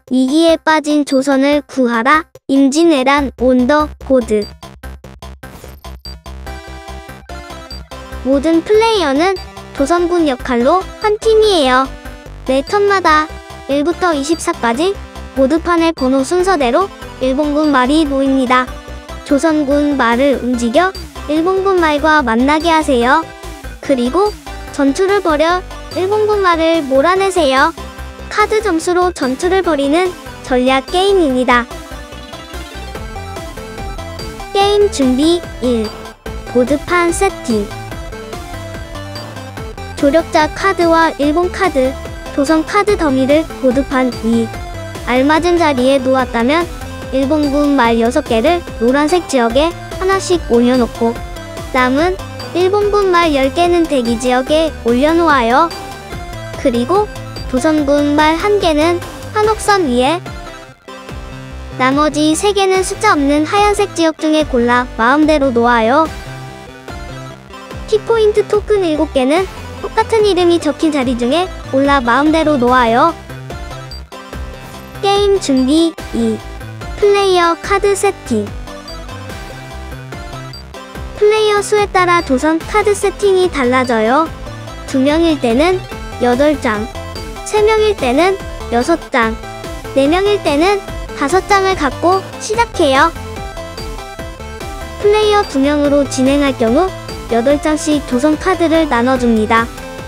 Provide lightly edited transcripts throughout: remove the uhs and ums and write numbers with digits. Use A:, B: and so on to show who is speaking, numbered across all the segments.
A: 위기에 빠진 조선을 구하라. 임진왜란 온더 보드. 모든 플레이어는 조선군 역할로 한 팀이에요. 매 턴마다 1부터 24까지 보드판의 번호 순서대로 일본군 말이 놓입니다. 조선군 말을 움직여 일본군 말과 만나게 하세요. 그리고 전투를 벌여 일본군 말을 몰아내세요. 카드 점수로 전투를 벌이는 전략 게임입니다. 게임 준비 1. 보드판 세팅. 조력자 카드와 일본 카드, 조선 카드 더미를 보드판 위 알맞은 자리에 놓았다면 일본군 말 6개를 노란색 지역에 하나씩 올려놓고 남은 일본군 말 10개는 대기 지역에 올려놓아요. 그리고 조선군 말 1개는 한옥선 위에, 나머지 3개는 숫자 없는 하얀색 지역 중에 골라 마음대로 놓아요. 키포인트 토큰 7개는 똑같은 이름이 적힌 자리 중에 골라 마음대로 놓아요. 게임 준비 2. 플레이어 카드 세팅. 플레이어 수에 따라 조선 카드 세팅이 달라져요. 2명일 때는 8장, 3명일 때는 6장, 4명일 때는 5장을 갖고 시작해요. 플레이어 2명으로 진행할 경우 8장씩 조선 카드를 나눠줍니다.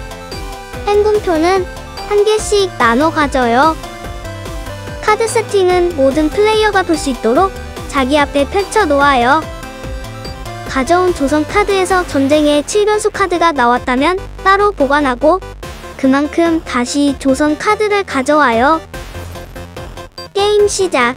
A: 행군표는 1개씩 나눠 가져요. 카드 세팅은 모든 플레이어가 볼 수 있도록 자기 앞에 펼쳐 놓아요. 가져온 조선 카드에서 전쟁의 7변수 카드가 나왔다면 따로 보관하고 그만큼 다시 조선 카드를 가져와요. 게임 시작.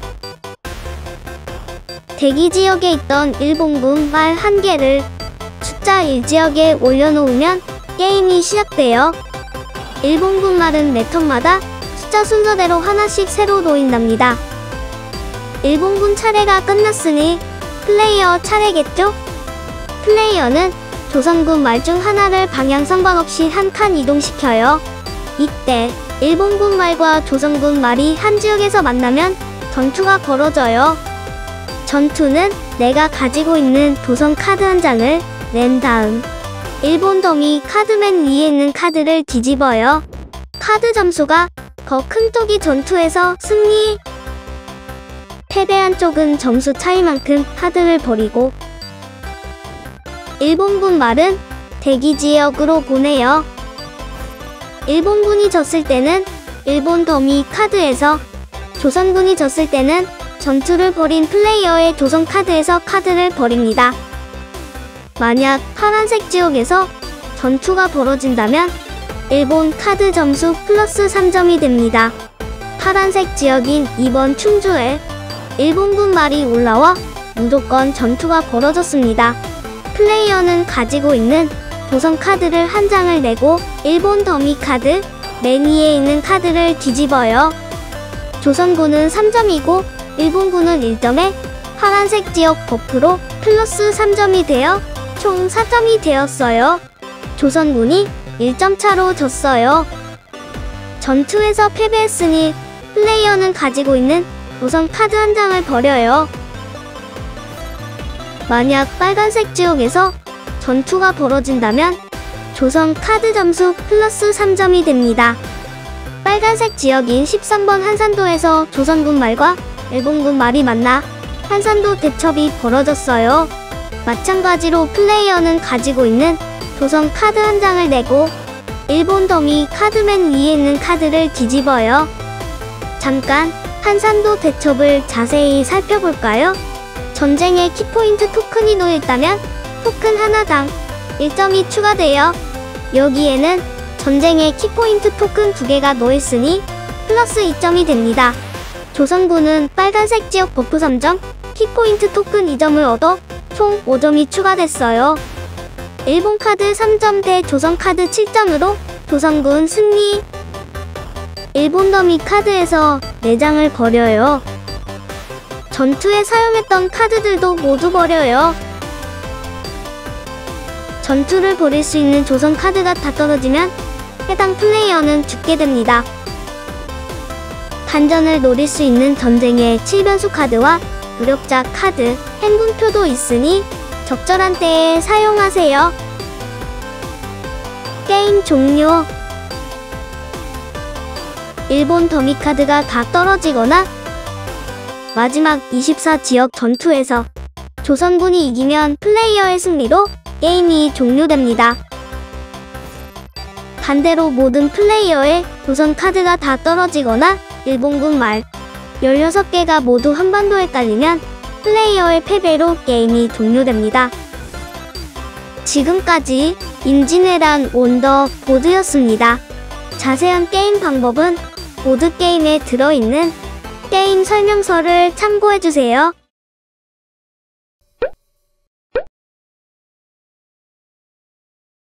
A: 대기 지역에 있던 일본군 말 1개를 숫자 1지역에 올려놓으면 게임이 시작돼요. 일본군 말은 매 턴마다 숫자 순서대로 하나씩 새로 놓인답니다. 일본군 차례가 끝났으니 플레이어 차례겠죠? 플레이어는 조선군 말 중 하나를 방향 상관없이 한 칸 이동시켜요. 이때 일본군 말과 조선군 말이 한 지역에서 만나면 전투가 벌어져요. 전투는 내가 가지고 있는 조선 카드 한 장을 낸 다음 일본 더미 카드 맨 위에 있는 카드를 뒤집어요. 카드 점수가 더 큰 쪽이 전투에서 승리, 패배한 쪽은 점수 차이만큼 카드를 버리고 일본군 말은 대기 지역으로 보내요. 일본군이 졌을 때는 일본 더미 카드에서, 조선군이 졌을 때는 전투를 벌인 플레이어의 조선 카드에서 카드를 버립니다. 만약 파란색 지역에서 전투가 벌어진다면 일본 카드 점수 플러스 3점이 됩니다. 파란색 지역인 2번 충주에 일본군 말이 올라와 무조건 전투가 벌어졌습니다. 플레이어는 가지고 있는 조선 카드를 한 장을 내고 일본 더미 카드 맨 위에 있는 카드를 뒤집어요. 조선군은 3점이고 일본군은 1점에 파란색 지역 버프로 플러스 3점이 되어 총 4점이 되었어요. 조선군이 1점 차로 졌어요. 전투에서 패배했으니 플레이어는 가지고 있는 조선 카드 한 장을 버려요. 만약 빨간색 지역에서 전투가 벌어진다면 조선 카드 점수 플러스 3점이 됩니다. 빨간색 지역인 13번 한산도에서 조선군 말과 일본군 말이 만나 한산도 대첩이 벌어졌어요. 마찬가지로 플레이어는 가지고 있는 조선 카드 한 장을 내고 일본 더미 카드 맨 위에 있는 카드를 뒤집어요. 잠깐 한산도 대첩을 자세히 살펴볼까요? 전쟁에 키포인트 토큰이 놓여있다면 토큰 하나당 1점이 추가돼요. 여기에는 전쟁에 키포인트 토큰 2개가 놓여있으니 플러스 2점이 됩니다. 조선군은 빨간색 지역 버프 3점, 키포인트 토큰 2점을 얻어 총 5점이 추가됐어요. 일본 카드 3점 대 조선 카드 7점으로 조선군 승리. 일본 더미 카드에서 4장을 버려요. 전투에 사용했던 카드들도 모두 버려요. 전투를 벌일 수 있는 조선 카드가 다 떨어지면 해당 플레이어는 죽게 됩니다. 반전을 노릴 수 있는 전쟁의 7변수 카드와 무력자 카드, 행군표도 있으니 적절한 때에 사용하세요. 게임 종료. 일본 더미 카드가 다 떨어지거나 마지막 24지역 전투에서 조선군이 이기면 플레이어의 승리로 게임이 종료됩니다. 반대로 모든 플레이어의 조선 카드가 다 떨어지거나 일본군 말 16개가 모두 한반도에 깔리면 플레이어의 패배로 게임이 종료됩니다. 지금까지 임진왜란 원더 보드였습니다. 자세한 게임 방법은 보드게임에 들어있는 게임 설명서를 참고해주세요.